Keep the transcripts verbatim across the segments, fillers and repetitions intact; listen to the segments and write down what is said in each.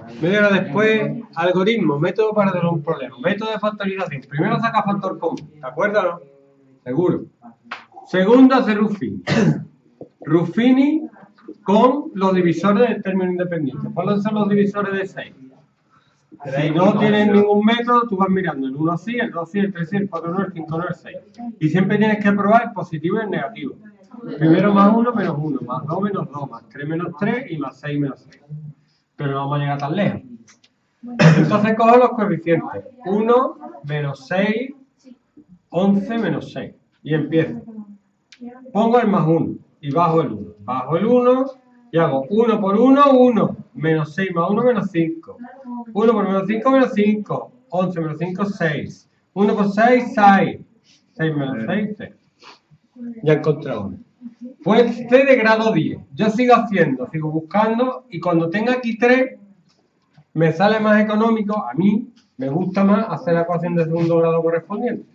Media hora después, algoritmo, método para resolver un problema. Método de factorización. Primero saca factor común, ¿de acuerdo o no? Seguro. Segundo, hace Ruffini. Ruffini con los divisores del término independiente. ¿Cuáles son los divisores de seis? Si no tienes ningún método, tú vas mirando el uno sí, el dos sí, el tres sí, el cuatro no, el cinco no, el seis. Y siempre tienes que probar el positivo y el negativo. Primero más uno menos uno, más dos menos dos, más tres menos tres y más seis menos seis. Pero no vamos a llegar tan lejos. Entonces cojo los coeficientes. uno menos seis, once menos seis. Y empiezo. Pongo el más uno y bajo el uno. Bajo el uno y hago uno por uno, uno. Menos seis más uno, menos cinco. uno por menos cinco, menos cinco. once menos cinco, seis. uno por seis, seis. seis menos seis, seis. Ya he encontrado uno. Pues este de grado diez. Yo sigo haciendo, sigo buscando y cuando tenga aquí tres, me sale más económico. A mí me gusta más hacer la ecuación de segundo grado correspondiente.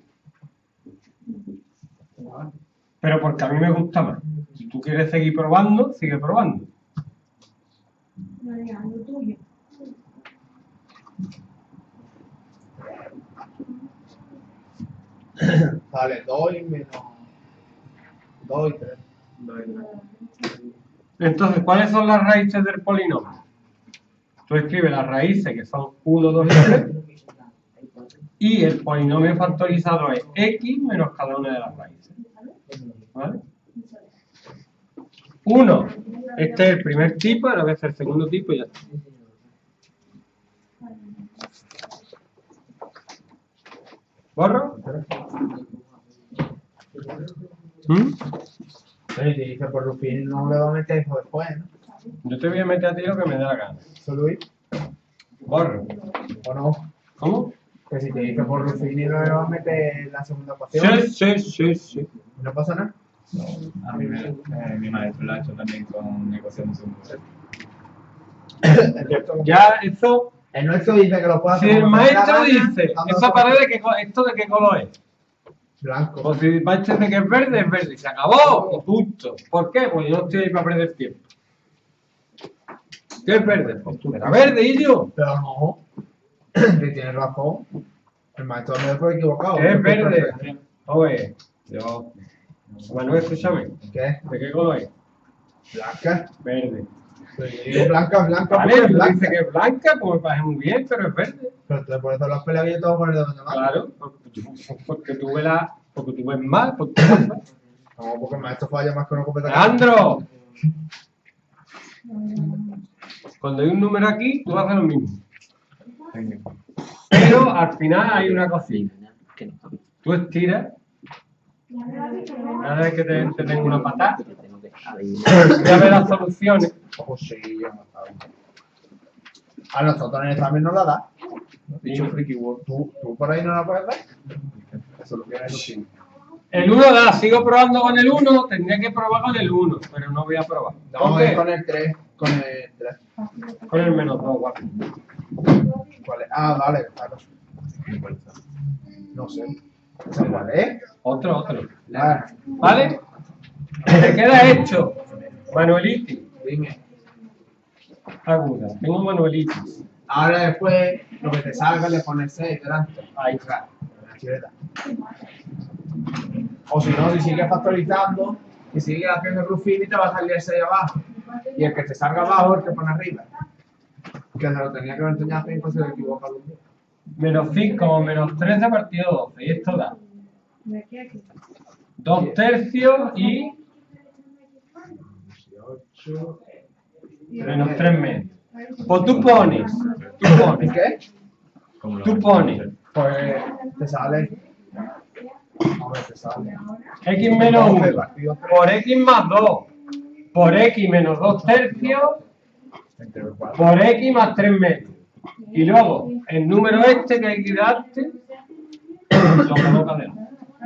Pero porque a mí me gusta más. Si tú quieres seguir probando, sigue probando. Vale, dos y menos dos y tres. Entonces, ¿cuáles son las raíces del polinomio? Tú escribes las raíces, que son uno, dos y tres, y el polinomio factorizado es x menos cada una de las raíces. ¿Vale? uno. Este es el primer tipo, ahora voy a hacer el segundo tipo y ya está. ¿Borro? ¿Mm? Oye, te dice por Ruffini no le va a meter eso después, ¿no? Yo te voy a meter a ti lo que me dé la gana. ¿Solo ir? Borro. ¿O no? ¿Cómo? Que si te dice por Ruffini no le va a meter la segunda ecuación. Sí, sí, sí, sí. ¿No pasa nada? A mí me, eh, mi maestro lo ha hecho también con ecuación de segundo grado. Ya, eso. El nuestro dice que lo puede Si hacer. el como maestro te da la gana, dice, dando esa la pared de qué, co- ¿esto de qué color es? Blanco. O si el maestro dice que es verde, es verde. Y se acabó, y punto. ¿Por qué? Pues yo no estoy ahí para perder tiempo. ¿Qué es verde? Pues tú eras verde y yo. Pero no. Que tienes razón. El maestro no me fue equivocado. ¿Qué es verde? Oye, yo. Manuel, escúchame. ¿Qué? ¿De qué color es? Blanca. Verde. Pero yo digo blanca, blanca, Vale, porque es tú blanca. dices que es blanca, pues me parece muy bien, pero es verde. Pero tú por eso las peleas que yo tengo que poner de donde más. Claro, porque, porque tú ves la, porque tú ves mal, porque tú ves mal. No, porque el maestro falla más que una competa. Alejandro, cuando hay un número aquí, tú haces lo mismo. Pero al final hay una cosita. Tú estiras, cada vez que te, te tengo una patada, ya ves las soluciones. Ojo, sí, ya no sabe. A nosotros en el examen no la da. Dicho Freaky World. ¿Tú, ¿Tú por ahí no la puedes dar? Eso lo tiene sí. El uno da, sigo probando con el uno, tendría que probar con el uno, pero no voy a probar. No, ¿Por es qué? con el tres. Con el tres. Con el menos dos, guapo. ¿Cuál es? Ah, vale, claro. No sé. ¿Esa cuál es? Otro, otro. Ah, ¿Vale? Te queda hecho. Manuelitis. dime. Aguda. Tengo manuelitis. Ahora después, lo que te salga le pones seis delante. Ahí está. En la chuleta. O si no, si sigues factorizando y sigues haciendo Ruffini, te va a salir el seis abajo. Y el que te salga abajo es el que pone arriba. Que se lo tenía que haber enseñado a cinco, se le equivoca algún día. Menos cinco, menos trece partido doce. Y esto da dos tercios y dieciocho. menos tres medios. Pues tú pones, tú pones, ¿Qué? Como lo tú pones, Pues te sale. A ver, te sale. x menos doce uno partido tres. por x más dos por x menos dos tercios Entre los cuatro. por x más tres medios. Y luego, el número este que hay que darte, lo coloca dentro.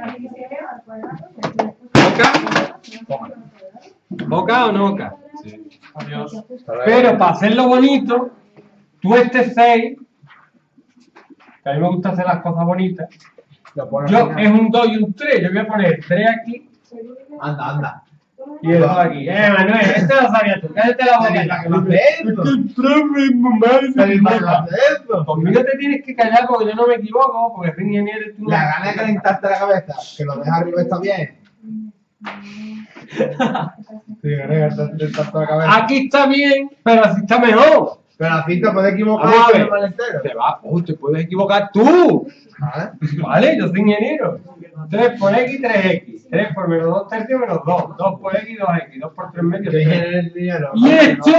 ¿Boca? ¿Boca o no boca? Sí. Adiós. Pero para hacerlo bonito, tú este seis, que a mí me gusta hacer las cosas bonitas, Lo pones yo al es final. un dos y un tres, yo voy a poner tres aquí, Anda, anda. Y eso aquí. Eh, Manuel, esto lo sabías tú. Cállate la boca. ¿Para qué me haces esto? Conmigo ¿Para qué me haces esto? te tienes que callar porque yo no me equivoco, porque soy ingeniero y tú no. La gana de calentarte la cabeza, que lo dejas arriba está bien. Sí, gana de calentarte la cabeza. Aquí está bien, pero así está mejor. Pero así te puedes equivocar Vamos a y ver. el mal entero. Te va, uy, te puedes equivocar tú. ¿Vale? Vale, yo soy ingeniero. tres por X, tres X. tres por menos dos tercios menos dos. dos por X, dos X. dos por tres medios. Yo tres. ingeniero el dinero. ¿Y esto?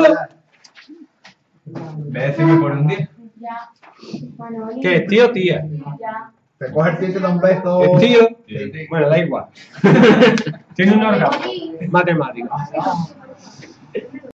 Ve a decirme por un día. ¿Qué es tío o tía? Te coge el tío y te da un beso. ¿Es tío? Sí. Bueno, da igual. Tiene un órgano matemático.